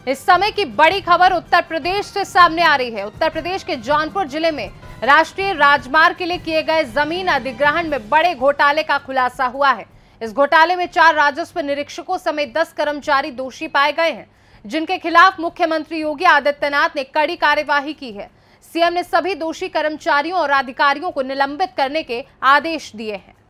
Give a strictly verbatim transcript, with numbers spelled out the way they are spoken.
इस समय की बड़ी खबर उत्तर प्रदेश से सामने आ रही है। उत्तर प्रदेश के जौनपुर जिले में राष्ट्रीय राजमार्ग के लिए किए गए जमीन अधिग्रहण में बड़े घोटाले का खुलासा हुआ है। इस घोटाले में चार राजस्व निरीक्षकों समेत दस कर्मचारी दोषी पाए गए हैं, जिनके खिलाफ मुख्यमंत्री योगी आदित्यनाथ ने कड़ी कार्यवाही की है। सीएम ने सभी दोषी कर्मचारियों और अधिकारियों को निलंबित करने के आदेश दिए हैं।